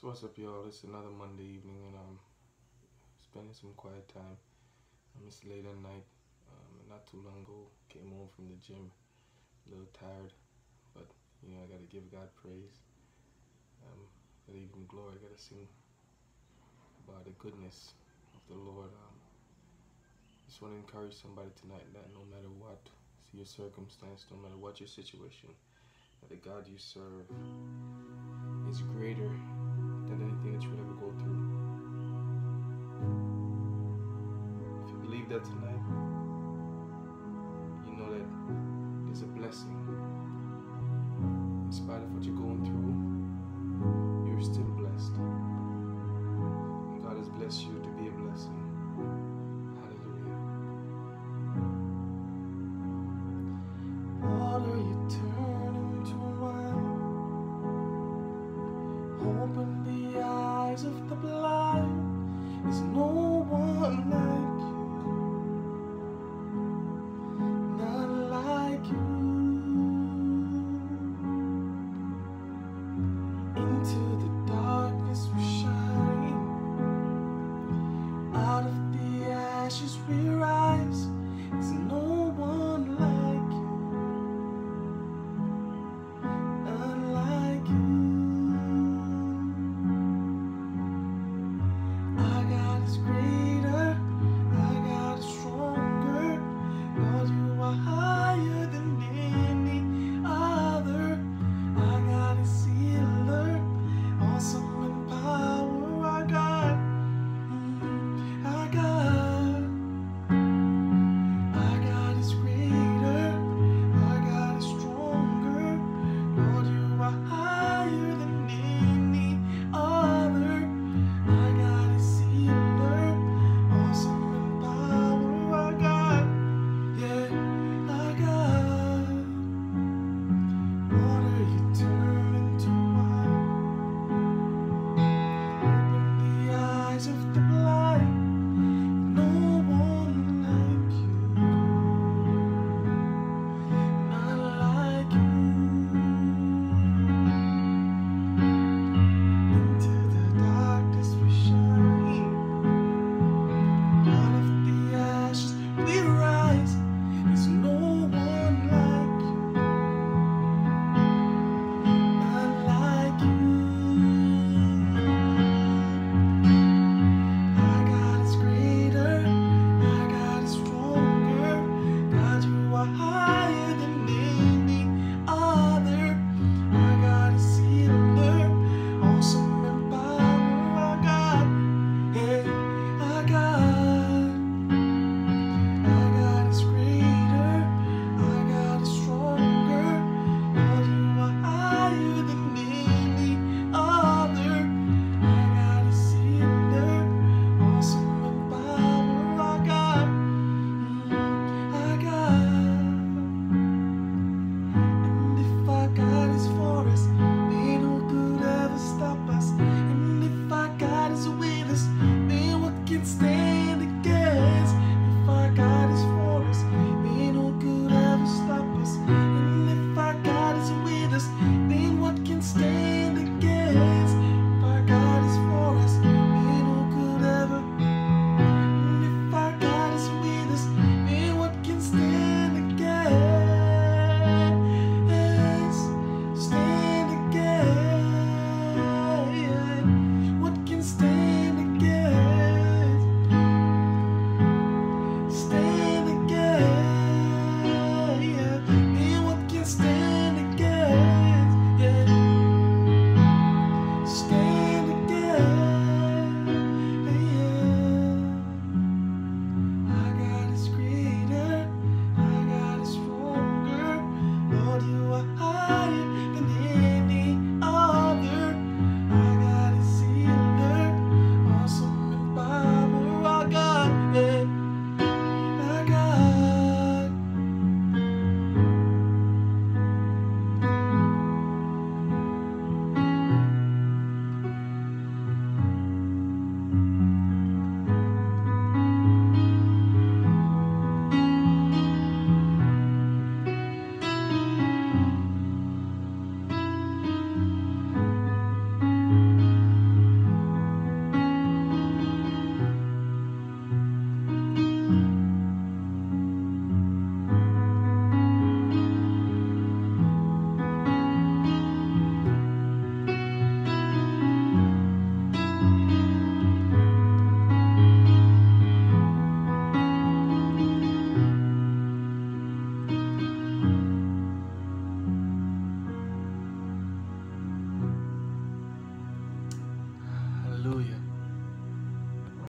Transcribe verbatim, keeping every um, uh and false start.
So what's up, y'all? It's another Monday evening, and I'm spending some quiet time. Um, it's late at night. Um, not too long ago, came home from the gym, a little tired, but you know I gotta give God praise. Um, gotta give Him glory. Gotta sing about the goodness of the Lord. Um, just want to encourage somebody tonight that no matter what your circumstance, no matter what your situation, that the God you serve is greater than anything that you would ever go through. If you believe that tonight, you know that there's a blessing. In spite of what you're going through, you're still blessed. And God has blessed you to be a blessing. Hallelujah. Water you turn into wine. Open the eyes of the blind. There's no one like you, none like you. Into the darkness we